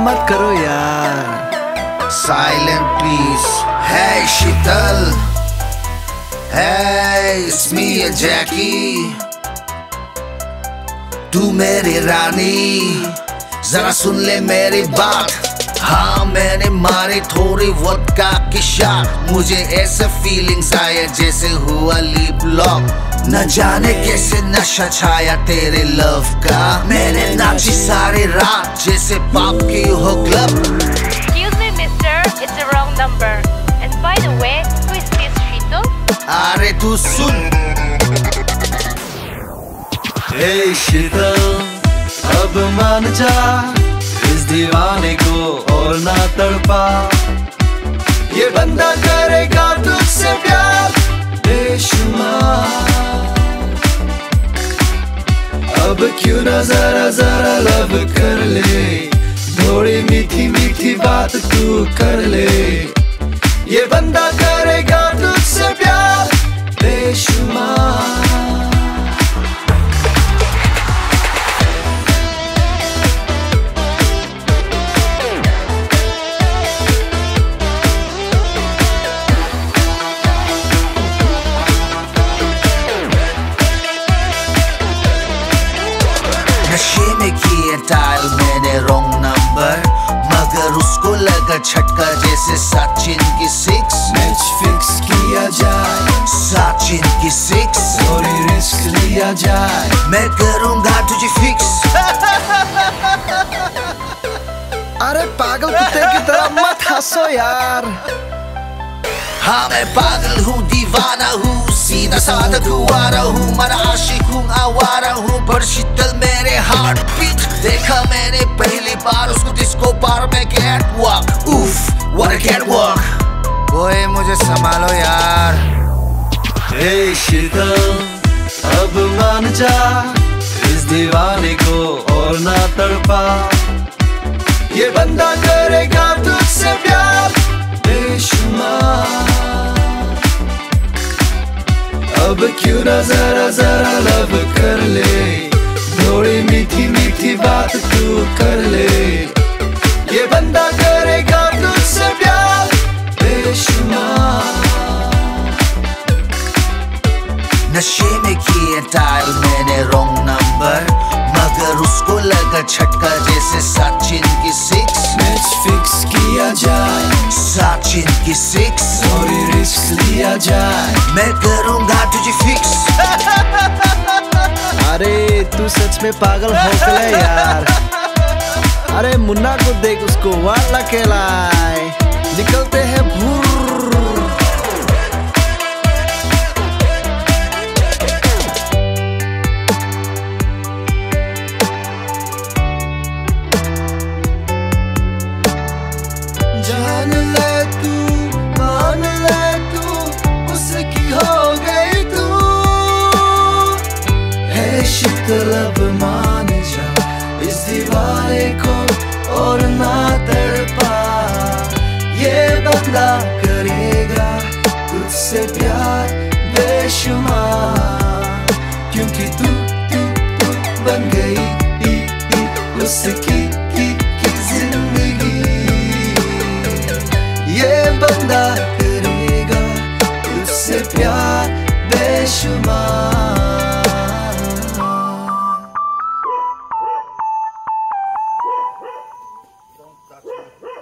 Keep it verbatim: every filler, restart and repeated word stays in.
मत करो यार। Silent please. Hey Sheetal. Hey, it's me Jackie. तू मेरी रानी, जरा सुन ले मेरी बात। हाँ मैंने मारी थोड़ी वोडका की शॉट, मुझे ऐसे फीलिंग्स आए जैसे हुआ लिप लॉक। न जाने कैसे नशा छाया तेरे लव का, मैंने नाची सारी रात जैसे पाप की हो club. Excuse me mister, it's the wrong number. And by the way, who is this Sheetal? अरे तू सुन। Hey शीतल, अब मान जा इस दीवाने को और ना तड़पा। ये बंदा करेगा तुझसे प्यार बेशुमार। अब क्यों ना जरा जरा लव कर ले, थोड़ी मीठी मीठी बात तू कर ले। ये बंदा करेगा तुझसे प्यार बेशुमार। नशे में किए डायल मैंने रॉन्ग नंबर, मगर उसको लगा झटका जैसे सचिन की सिक्स। मैच फिक्स किया जाए, सचिन की सिक्स। थोड़ी रिस्क लिया जाए, मैं करूंगा तुझे फिक्स। अरे पागल कुत्ते की तरह मत हंसो यार। हाँ मैं पागल हूँ, दीवाना हूँ, सीधा साधा कुंवारा हूँ, मैं आशिक हूँ, आवारा हूँ, पर शीतल मेरे हार्ट बीट। देखा मैंने पहली बार उसको डिस्को बार में कैट वॉक। उफ व्हाट अ कैट वॉक। ओए मुझे संभालो यार। हे शीतल, अब मान जा इस दीवाने को और ना तड़पा। ये बंदा करेगा तुझसे प्यार बेशुमार। अब क्यों ना जरा जरा लव कर ले, थोड़ी मीठी मीठी बात तू कर ले। ये बंदा करेगा तुझसे प्यार बेशुमार। नशे में किए डायल मैंने रॉन्ग नंबर, मगर उसको लगा झटका जैसे सचिन की सिक्स। मैच फिक्स किया जाए, सचिन की सिक्स। थोड़ी रिस्क लिया जाए, मैं करूंगा तुझे फिक्स। अरे तू सच में पागल हो गया यार। अरे मुन्ना को देख, उसको वाला कहलाए, निकलते हैं भूर। जान ले तू, मान ले तू, उसकी हो गई तू। है शीतल अब मान जा इस दीवाने को और ना तड़पा। ये बंदा करेगा तुझसे प्यार बेशुमार, क्योंकि तू तू तू बन गई उसकी की, की जिंदगी। ये बंदा करेगा तुझसे प्यार बेशुमार।